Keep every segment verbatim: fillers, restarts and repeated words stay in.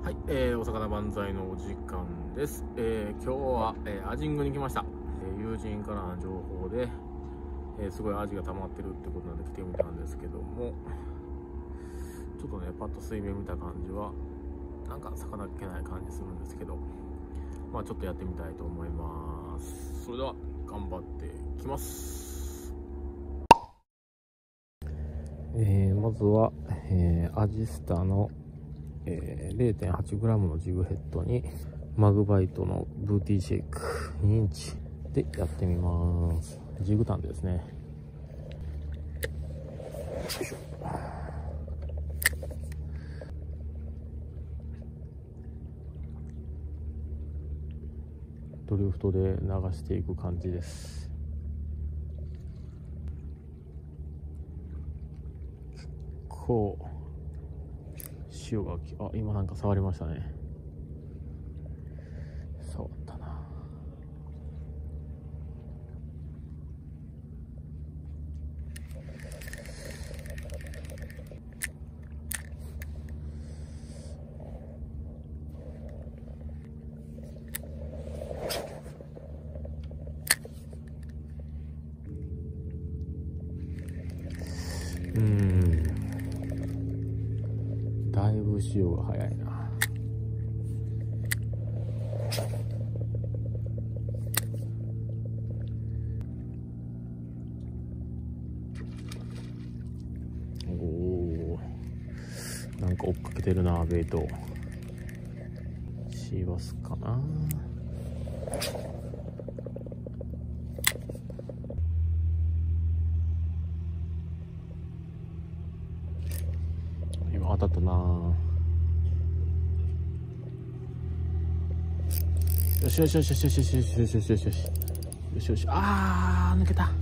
はい、えー、お魚万歳のお時間です。えー、今日は、えー、アジングに来ました。えー、友人からの情報で、えー、すごいアジが溜まってるってことなんで来てみたんですけども、ちょっとね、パッと水面見た感じは、なんか魚っけない感じするんですけど、まあちょっとやってみたいと思います。それでは、頑張ってきます。えー、まずは、えー、アジスタのえー、れいてんはちグラム のジグヘッドにマグバイトのブーティーシェイクにインチでやってみます。ジグタンでですね。よいしょ。ドリフトで流していく感じです。結構潮がきあ今なんか触りましたね。触ったな。うーん、だいぶ潮が早いな。おお、なんか追っかけてるな、ベイト。シーバスかな。今当たったな。よしよしよしよしよしよしよしよしよしよしよしよしよし。あー抜けた。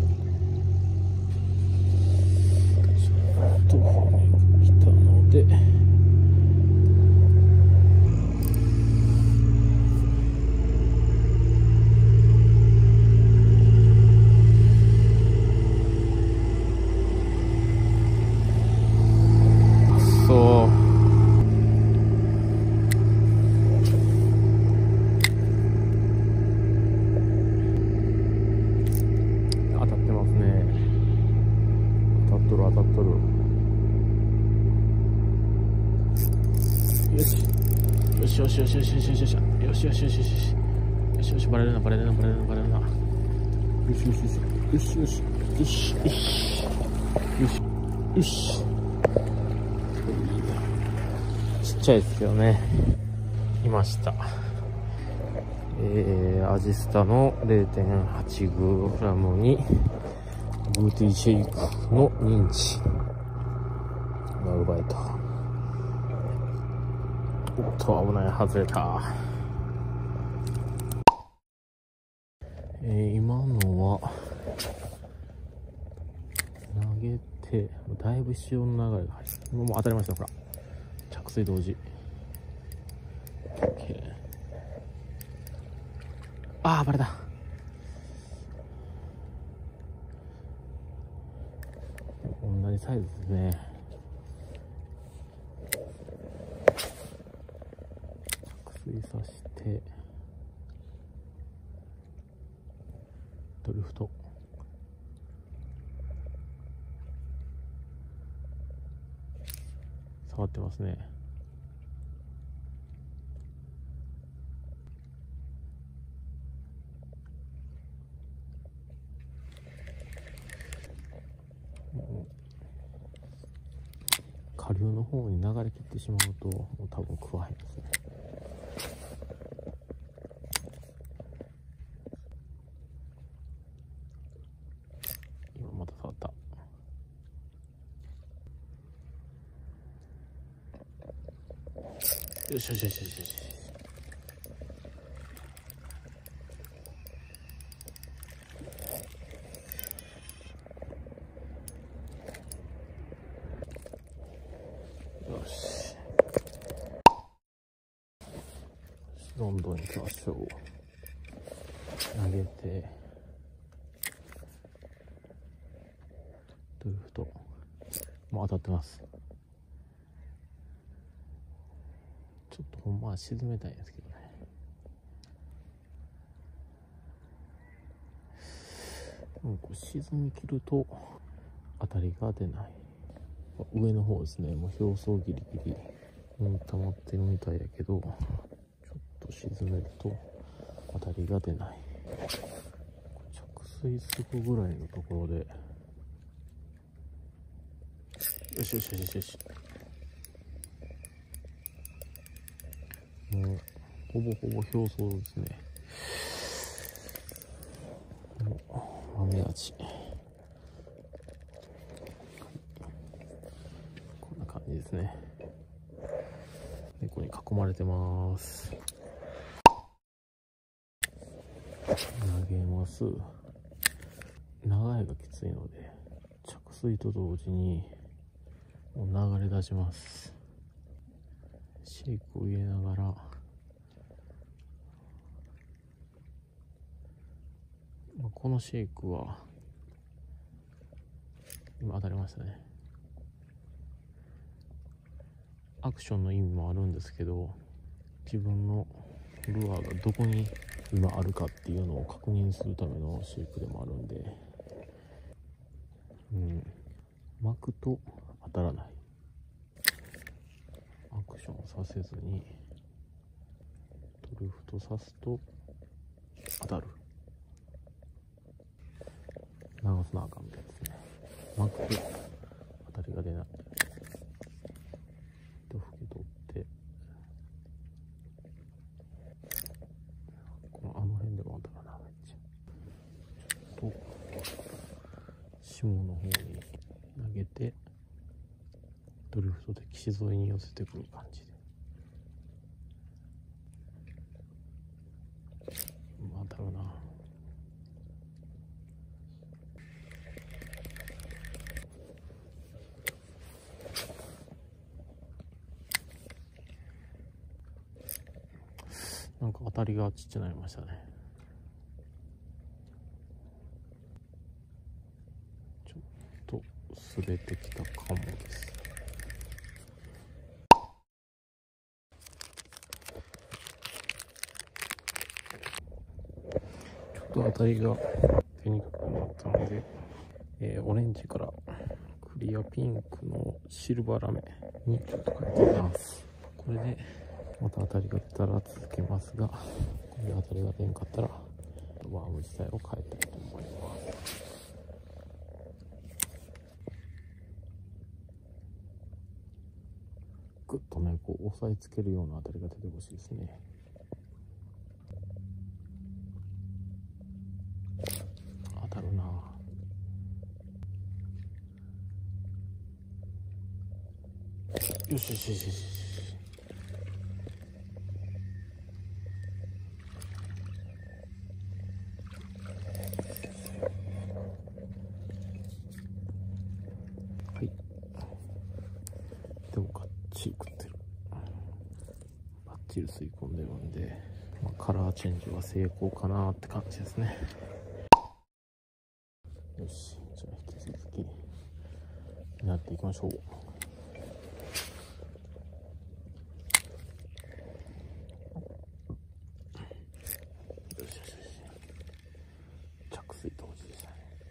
ちょっと来たのでそう当たってますね。当たっとる当たっとる。よしよしよしよしよしよしよしよしよしよしよしよしよしよしバレるなバレるなバレるなバレるな。よしよしよしよしよしよしよしよしよし。ちっちゃいですけどね、いました。えー、アジスタの れいてんはちグラム にブーティーシェイクのにインチマグバイト。おっと危ない、外れた。えー、今のは投げてだいぶ潮の流れが入ってもう当たりました。ほら着水同時。 OK。 ああバレた。同じサイズですね。着水させてドリフト。触ってますね。下流の方に流れ切ってしまうともう多分食わへんですね。今また触った。よしよしよしよしよし。よしどんどん行きましょう。投げてドリフトもう当たってます。ちちょっとほんまは沈めたいんですけどね。うん、こう沈み切ると当たりが出ない。上の方ですね、もう表層ギリギリに溜まってるみたいやけど、ちょっと沈めると当たりが出ない。着水するぐらいのところで、よしよしよしよし、もうほぼほぼ表層ですね。豆味、こんな感じですね。猫に囲まれてます。投げます。長いがきついので着水と同時にもう流れ出します。シェイクを入れながら、まあ、このシェイクは今当たりましたね。アクションの意味もあるんですけど、自分のルアーがどこに今あるかっていうのを確認するためのシェイクでもあるんで、うん、巻くと当たらない。アクションさせずにドリフトさすと当たる。流すなあかんみたいですね。巻くと当たりが出ない。と拭き取って、このあの辺でも当たらない。めっちゃちょっと下の方に投げてドリフトで岸沿いに寄せてくる感じで、まあ当たるな。なんか当たりがちっちゃくなりましたね。ちょっと滑ってきたかもです。ちょっと当たりが出にくくなったので、えー、オレンジからクリアピンクのシルバーラメにちょっと変えてみます。これでまた当たりが出たら続けますが、これで当たりが出んかったらワーム自体を変えたいと思います。ぐっとね、こう押さえつけるような当たりが出てほしいですね。当たるな。よしよしよしよし。はい。でもがっちり食ってる。バッチリ吸い込んでるんで、まあ、カラーチェンジは成功かなって感じですね。よし、じゃあ引き続きやっていきましょう。着水同時でしたね。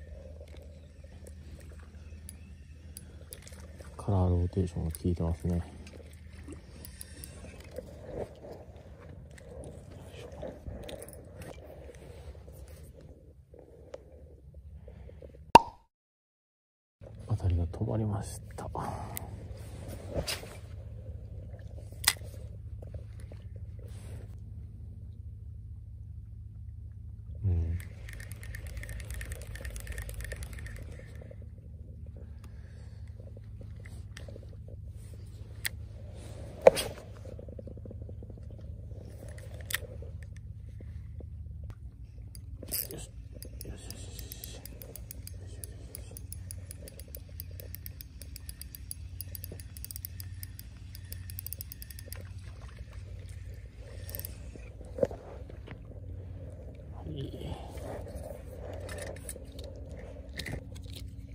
カラーローテーションが効いてますね。当たりが止まりました。うん。よし。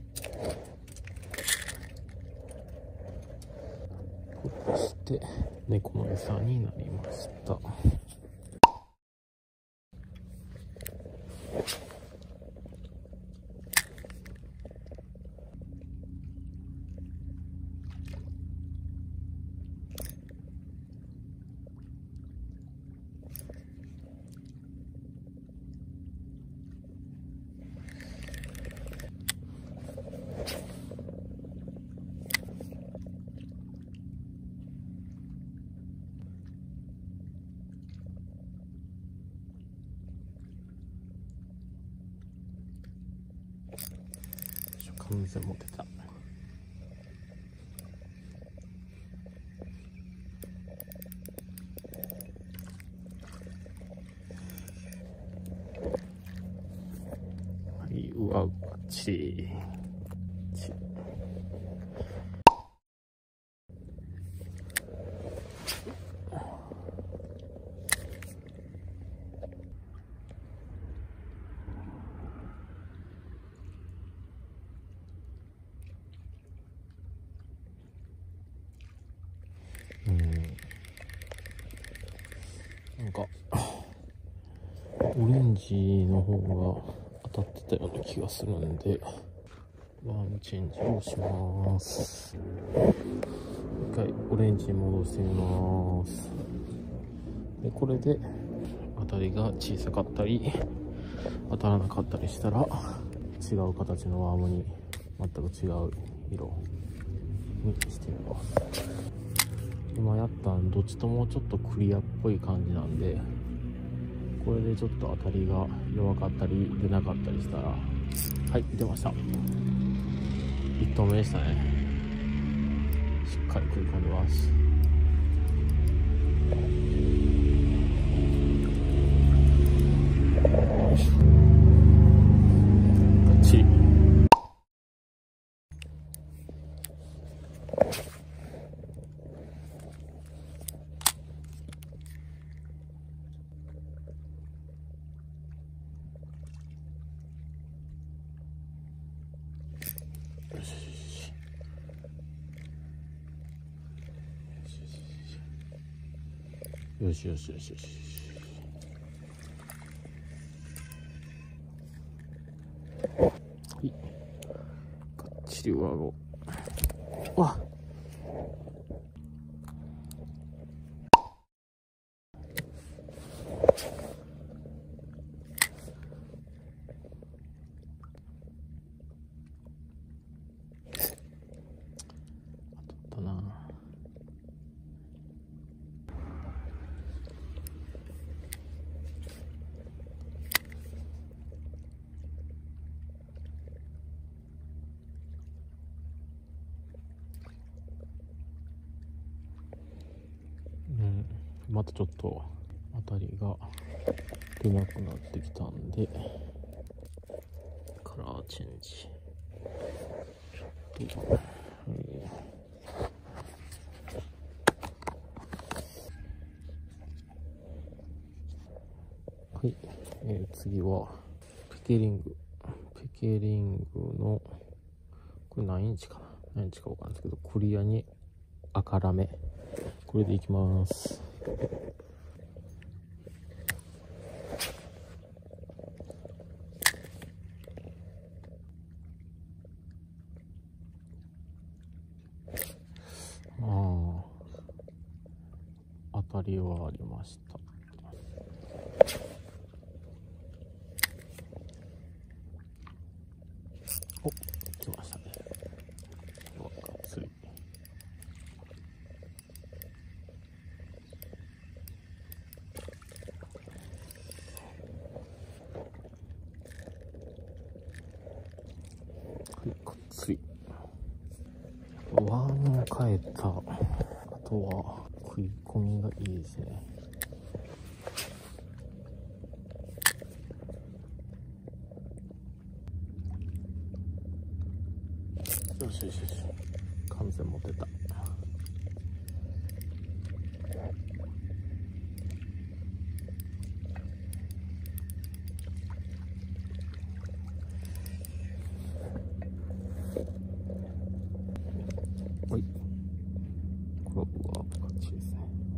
そして猫の餌になりました。完全持ってた。はい、うわ、こっち。うん、なんかオレンジの方が当たってたような気がするんでワンチェンジをします。一回オレンジに戻してみます。でこれで当たりが小さかったり当たらなかったりしたら違う形のワームに全く違う色にしてみます。今やったんどっちともちょっとクリアっぽい感じなんで、これでちょっと当たりが弱かったり出なかったりしたら、はい出ました。いっ投目でしたね。しっかり食い込んでます。よいしょ、バッチリ。よしよしよしよし。はい。がっちり上顎。わっ。当たったな。うん、またちょっと当たりが出なくなってきたんでカラーチェンジ。ちょっと、えー、はい、えー、次はペケリングペケリングのこれ何インチかな何インチかわかんないですけど、クリアに赤ラメ、これでいきます。ああ、当たりはありました。お、来ましたね。うわ、がっつり。はい、がっつり。ワームを変えた。あとは食い込みがいいですね。よしよしよし、完全持てた。はい、これはバッチリですね。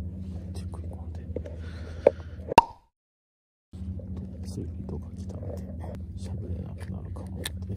薬とか来たんで喋れなくなるかもです。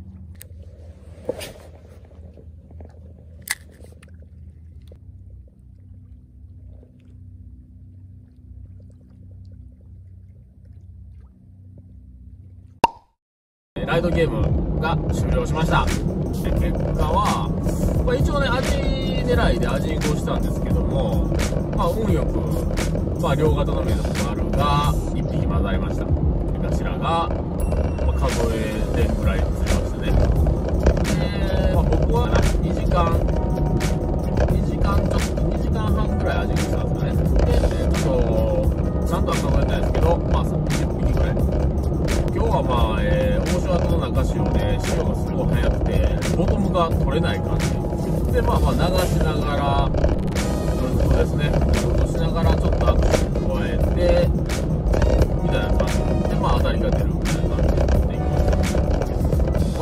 ライドゲームが終了しました。結果は、まあ、一応ね、味狙いで味見をしたんですけども、まあ、運よく、まあ、両型のメイドもあるが、いっぴき混ざりました。頭が、まあ、数えでぐらい釣れましたね。で、まあ、僕はにじかん、にじかんちょっと、にじかんはんぐらい味見したんですかね。で、えっと、ちゃんとは数えてないですけど、まあ、じゅっぴきぐらい。今日はまあ、えー、大潮の中潮で潮がすごい速くてボトムが取れない感じで、まあまあ流しながらそうですね落としながらちょっとアクション加えてみたいな感じで、まあ当たりが出るみたいな感じで取っていきました。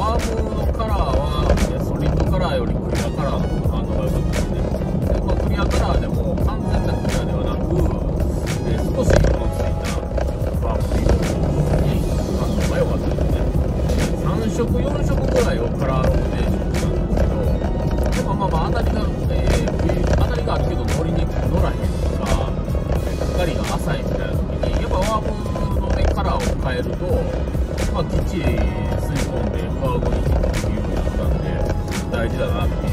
ワームのカラーはソリッドカラーよりクリアカラーの反応が良かったですね。で、まあ、クリアカラーでも完全なクリアではなく、えー、少し色のついたワームという良かったですね。さん色よん色ぐらいをカラーローテーションしたんですけど、でもまあまあ当たりが、えー、当たりがあるけど乗りに乗らへんとか光が浅いみたいな時にやっぱワームの、ね、カラーを変えると、まあ、きっちり吸い込んで上顎にヒットできるようになったんで大事だなっていう